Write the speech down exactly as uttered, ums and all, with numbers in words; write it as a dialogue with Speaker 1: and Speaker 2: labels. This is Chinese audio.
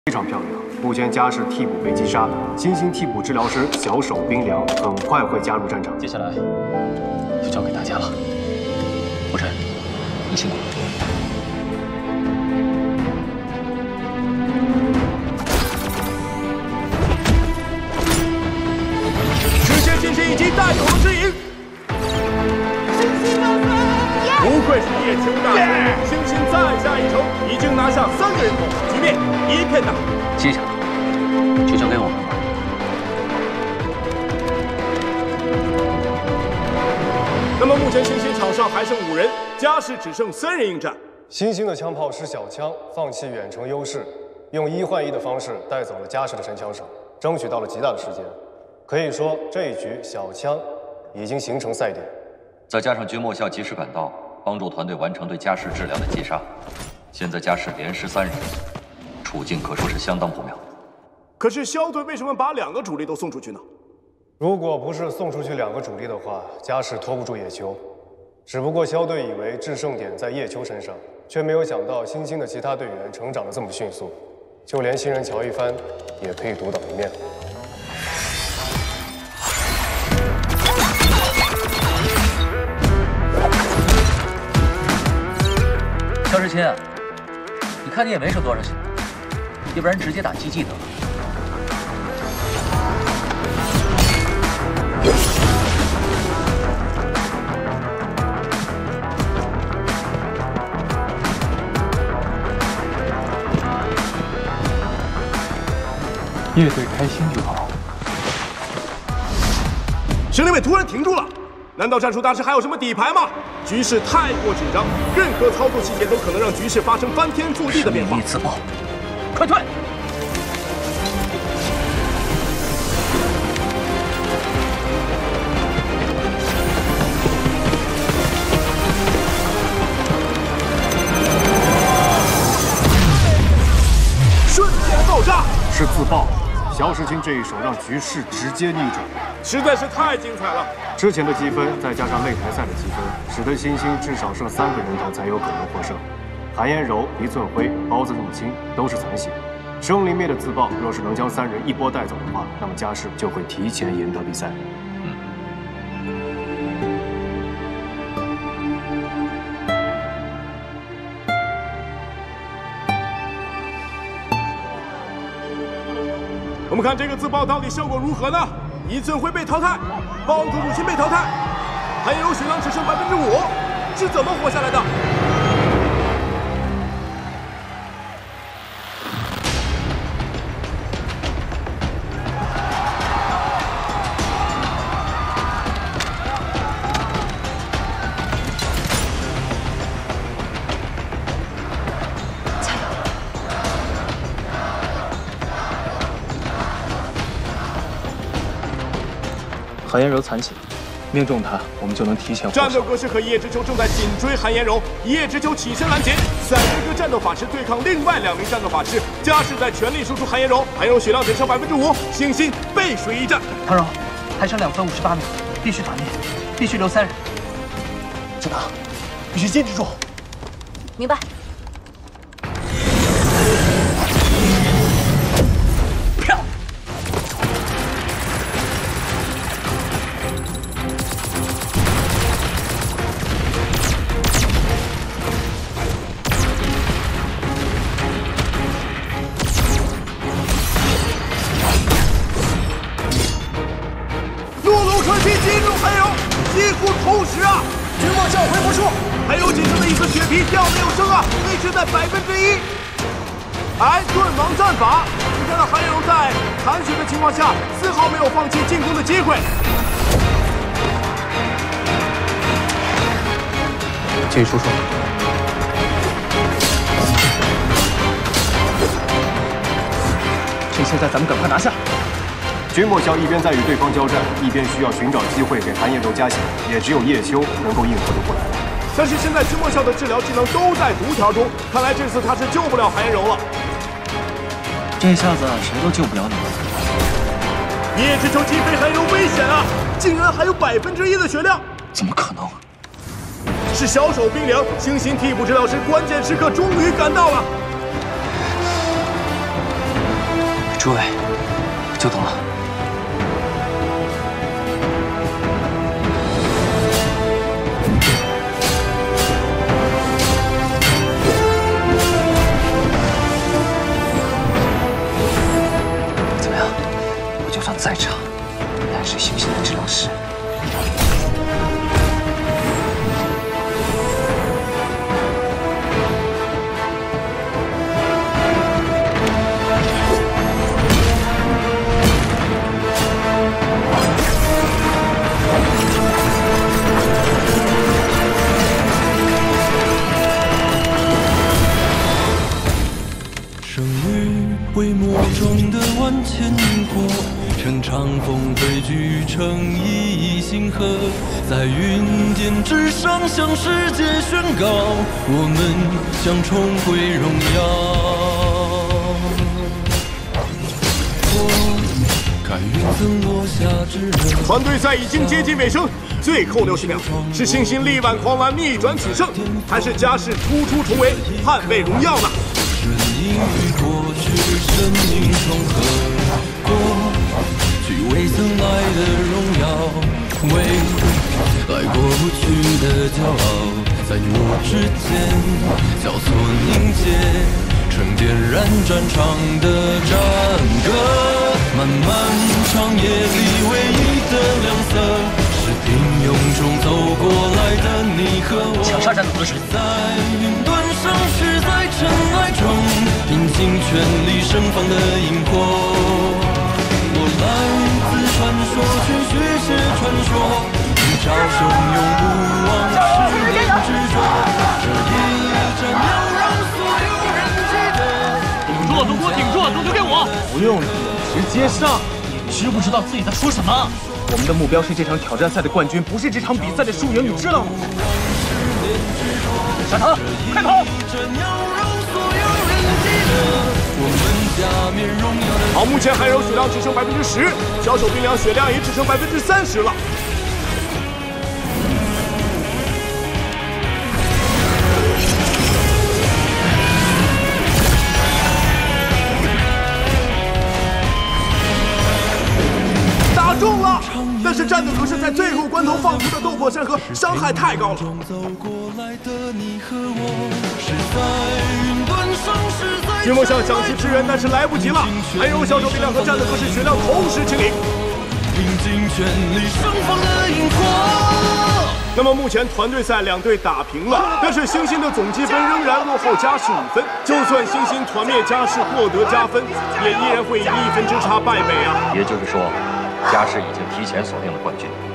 Speaker 1: 非常漂亮。目前家世替补被击杀，新兴替补治疗师小手冰凉很快会加入战场。
Speaker 2: 接下来就交给大家了。夫人，你辛苦了。
Speaker 3: 直线进行以及带头之赢。 不愧是叶秋大师，星星再下一城，已经拿下三个人头，局面一片大。
Speaker 2: 接下来就交给我们吧。
Speaker 3: 那么目前星星场上还剩五人，家世只剩三人应战。
Speaker 1: 新兴的枪炮是小枪，放弃远程优势，用一换一的方式带走了家世的神枪手，争取到了极大的时间。可以说这一局小枪已经形成赛点。
Speaker 4: 再加上君莫笑及时赶到。 帮助团队完成对家世质量的击杀，现在家世连失三人，处境可说是相当不妙。
Speaker 3: 可是肖队为什么把两个主力都送出去呢？
Speaker 1: 如果不是送出去两个主力的话，家世拖不住叶秋。只不过肖队以为制胜点在叶秋身上，却没有想到新兴的其他队员成长得这么迅速，就连新人乔一帆也可以独当一面。
Speaker 2: 肖志清，你看你也没受多少血，要不然直接打击技得了。
Speaker 5: 乐队开心就好。
Speaker 3: 兄弟们突然停住了。 难道战术大师还有什么底牌吗？局势太过紧张，任何操作细节都可能让局势发生翻天覆地的变化。
Speaker 2: 秘密自爆，快退！
Speaker 3: 瞬间爆炸，
Speaker 1: 是自爆。肖时钦这一手让局势直接逆转，
Speaker 3: 实在是太精彩了。
Speaker 1: 之前的积分，再加上擂台赛的积分，使得新兴至少剩三个人头才有可能获胜。韩延柔、黎寸辉、包子入侵都是残血，生灵灭的自爆，若是能将三人一波带走的话，那么家世就会提前赢得比赛。嗯。
Speaker 3: 我们看这个自爆到底效果如何呢？ 一寸会被淘汰，包子入侵被淘汰，韩延柔血量只剩百分之五，是怎么活下来的？
Speaker 6: 加油！
Speaker 2: 韩延柔残血，命中他，我们就能提前获胜。
Speaker 3: 战斗格式和一叶之秋正在紧追韩延柔，一叶之秋起身拦截，三人一个战斗法师对抗另外两名战斗法师，家世在全力输出韩延柔，韩延柔血量只剩百分之五，星星背水一战。
Speaker 2: 唐柔，还剩两分五十八秒，必须团灭，必须留三人。志达，必须坚持住。
Speaker 6: 明白。
Speaker 3: 还有仅剩的一丝血皮掉没有生啊，维持在百分之一。哎，盾王战法，你看到韩延柔在残血的情况下，丝毫没有放弃进攻的机会。
Speaker 2: 继续输出。趁现在咱们赶快拿下。
Speaker 1: 君莫笑一边在与对方交战，一边需要寻找机会给韩延柔加血，也只有叶秋能够应付得过来。
Speaker 3: 但是现在君莫笑的治疗技能都在独条中，看来这次他是救不了韩延柔了。
Speaker 2: 这下子谁都救不了你了。
Speaker 3: 叶之秋击飞韩延柔危险啊！竟然还有百分之一的血量，
Speaker 2: 怎么可能？
Speaker 3: 是小手冰凉，星星替补治疗师关键时刻终于赶到了。
Speaker 2: 诸位，久等了。怎么样？我就算再差，也是兴欣的治疗师。
Speaker 7: 微末中的万千萤火，乘长风汇聚成一星河，在云巅之上向世界宣告，我们将重回荣耀。我看云层落下之人。
Speaker 3: 团队赛已经接近尾声，最后六十秒，是兴欣力挽狂澜逆转取胜，还是嘉世突出重围捍卫荣耀呢？
Speaker 7: 顺应与过去生命重合，过去未曾来的荣耀，未来过不去的骄傲，在你我之间交错凝结，成点燃战场的战歌。漫漫长夜里唯一的亮色，是平庸中走过来的你和我。
Speaker 2: 抢杀战斗格式，
Speaker 7: 在云端上是在尘埃中，拼尽全力盛放的萤火。我来自传说，去续写传说，一朝汹涌不忘世人执着。这一战要让所有人记得。
Speaker 2: 顶住，都给我顶住，都留给我！
Speaker 8: 不用理，直接上！
Speaker 2: 你知不知道自己在说什么？
Speaker 8: 我们的目标是这场挑战赛的冠军，不是这场比赛的输赢，你知道吗？
Speaker 2: 小唐，快跑！
Speaker 3: 好，目前韩柔血量只剩百分之十，小手冰凉血量也只剩百分之三十了。打中了，但是战斗格式在最后关头放出的斗破山河伤害太高了。 君莫想想去支援，但是来不及了。韩柔、小手冰凉和战斗格式血量同时清零。那么目前团队赛两队打平了，但是兴欣的总积分仍然落后嘉世五分。就算兴欣团灭嘉世获得加分，也依然会以一分之差败北啊。
Speaker 4: 也就是说，嘉世已经提前锁定了冠军。